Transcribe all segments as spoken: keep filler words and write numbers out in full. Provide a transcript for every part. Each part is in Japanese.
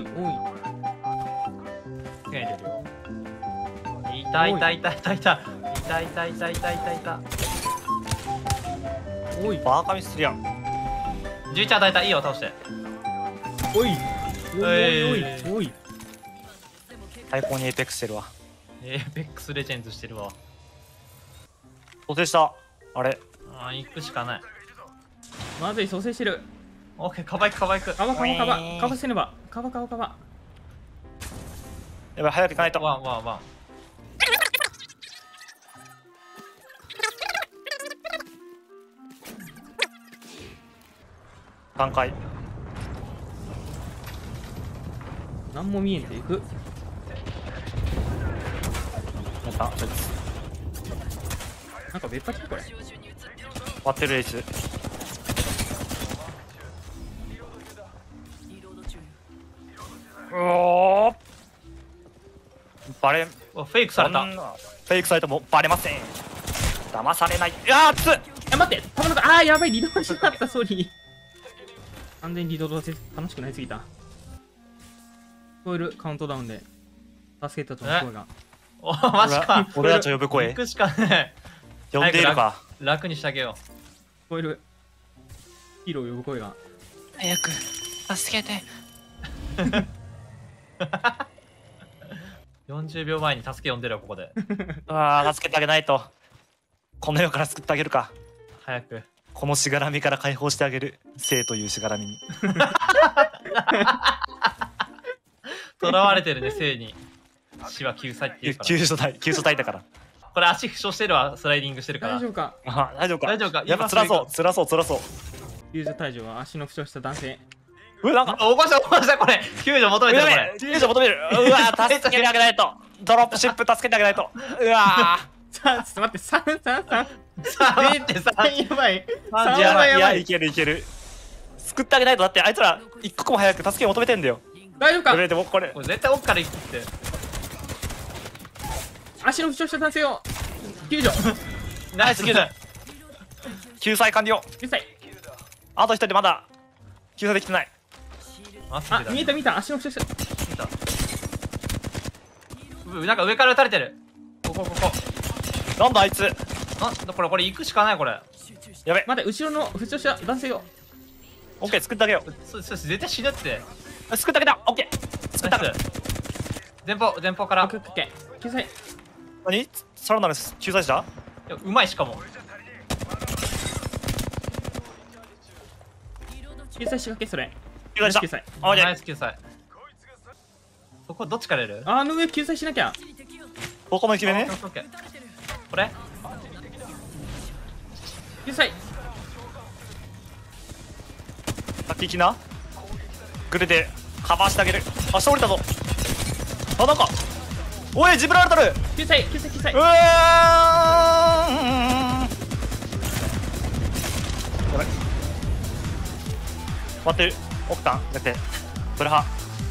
いおい。 手が入れるよ。いたいたいたいたいたいたいたいたいたいたいた。 おいバーカミするやん。 じゅういち与えた。いいよ倒して。 おいおいおいえーおい。 最高にエーペックスしてるわ。 エーペックスレジェンズしてるわ。 蘇生した。あれあー行くしかない。 まずい蘇生してる。 オッケーカバ行くカバ行く。 カバカバカバウィーンカバせねば。カバカバカバ。 やばい早く行かないと。 ワンワンワン。 さんかい。 何も見えんでいく。 やったそいつなんか別発これ。 割ってるレイス。うおーバレん。 おフェイクされた。 そんなフェイクされてもバレません。騙されない。いやー熱っ。 あ、待って、たまらなかった。あー、やばい、リロードしなかった、ソリー。完全にリロードして楽しくなりすぎた。聞こえる、カウントダウンで。助けたとの声が。 おマジか。 俺たちを呼ぶ声行くしかねえ。 呼んでいるか。 楽にしてあげよ聞こえる。ヒーローを呼ぶ声が。 早く助けて。 う。よんじゅうびょうまえに助け呼んでるよ、ここで。 ああ助けてあげないと。この世から救ってあげるか。 早く。 このしがらみから解放してあげる。生というしがらみに。 囚われてるね、生に。死は救済っていうから。 救助隊救助隊だから。 これ足負傷してるわ、スライディングしてるから。 大丈夫か。 あ大丈夫か。 大丈夫か。 やっぱ辛そう辛そう辛そう。 救助隊長は足の負傷した男性。 うわなんかあ起こした起こしたこれ。救助求めてるこれ。 救助求める。うわ助けてあげないと。ドロップシップ助けてあげないと。うわさあ、ちょっと待って、さん、さん、さん。 さあ、待ってささんやばい。 さんいやばいやばいいやいけるいける。救ってあげないと。だってあいつら一刻も早く助けを求めてんだよ。 大丈夫か。 これでもこれこれ絶対奥から行くって。 足の負傷した男性を救助。 ナイス救助。 救済完了。 救済。 あと一人まだ救済できてない。 あ、 マジで見えた見た、足の負傷した。 見た。うなんか上から撃たれてる。ここここ。 なんだあいつ。 あこれこれ行くしかないこれ。 やべ。 待って、後ろの負傷した男性を。 オッケー救ってあげよう。 そそ絶対死ぬって。 救ってあげた。オッケー救ってあげた。 ナイス。前方前方から。 オッケーオッケー。救済。 何さらなる救済者。 いやうまいしかも。 救済仕掛け、それ。 救済者救済。 あじゃナイス救済。そこどっちからやる？ あの上救済しなきゃ。 ここの決めねオッ。ケーオッケーこれ？ 救済。 先行きな。グレでカバーしてあげる。あ下降りたぞ。あなんかおいジブラルタル。う救済、救済、救済。 ーんやばい待ってる。オクタンやってブラハ。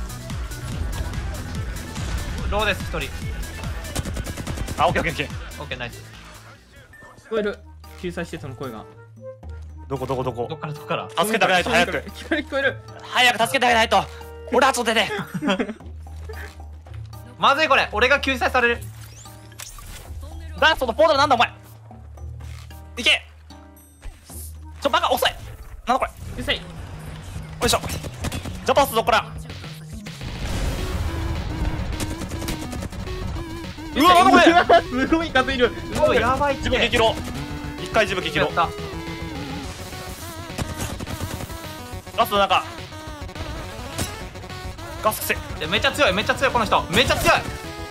ローです一人。 あオッケーオッケーオッケー。 オッケーナイス。 聞こえる。救済施設の声が。 どこどこどこどっからどっから？ 助けてあげないと早く聞こえる聞こえる。 早く助けてあげないと。俺は外出て。 まずいこれ。俺が救済される。 ダンスのポータルなんだお前。いけ。ちょバカ遅い。なんだこれ。 救済。 よいしょ。ジャパスどこら。うわなんだこれ。 うわすごい数いる。 うわやばいって。 自分激ロ。一回自分激ロ。 やった。 ガスの中。ガスせ。 いやめっちゃ強いめっちゃ強いこの人めっちゃ強い。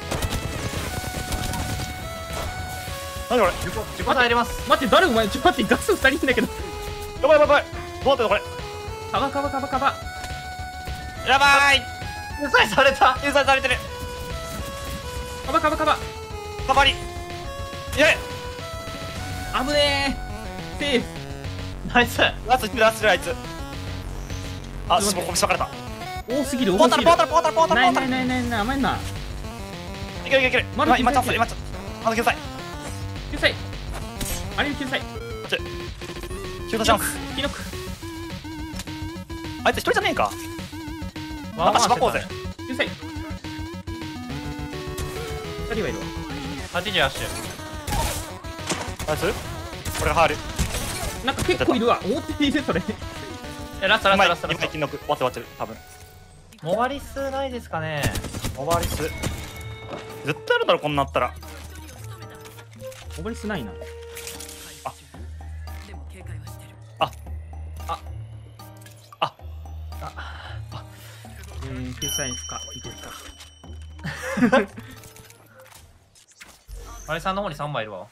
何これ。 自己自己体入れます。 待って、誰お前。ちょっと待って、ガスふたりいんだけど。 やばいやばいやばい。どうなってんのこれ。 カバカバカバカバ。 やばい。 救済された。 救済されてる。 カバカバカバ。 カバリ。やれ。 危ねえ。セーフ。 ナイス。 ラストラストあいつ。あしもこみし分かれた。 多すぎる、 ポータル多すぎる。 ポータルポータルポータルポータル。 ないないないないない、甘いな。 いけるいけるいける。 まだ今今チャンス救済今チャンス。まだ救済。 救済。あれ救済。 救済チャンス。 キノク。 あいつ一人じゃねえか。なんワンワンかしばこうぜ。 救済。二人はいるわ。 はちじゅうアッシュ。 あいつ俺がハール。 なんか結構いるわ。思っているそれ。 えラストラス今トラストラスト。 今金の終わって終わってる多分。 モバリスないですかね。 オバリス絶対あるだろこんなあったら。 オバリスないな。 あああえー、救済不可。いけるか。 マリさんの方にさんまいいるわ。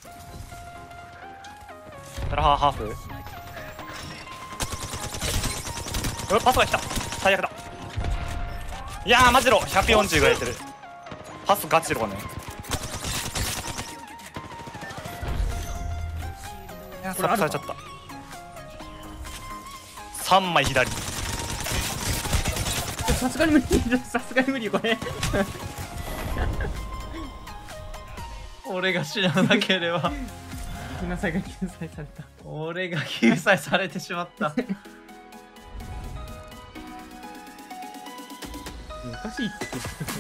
タラハーハーフ。うわパスが来た。最悪だ。 いやーマジロひゃくよんじゅうぐらいいってる。パスガチロね。いやーサップされちゃった。さんまい左。 さすがに無理、さすがに無理これ。 俺が死ななければ。 ひなさいが救済された。 俺が救済されてしまった。 おかしいって。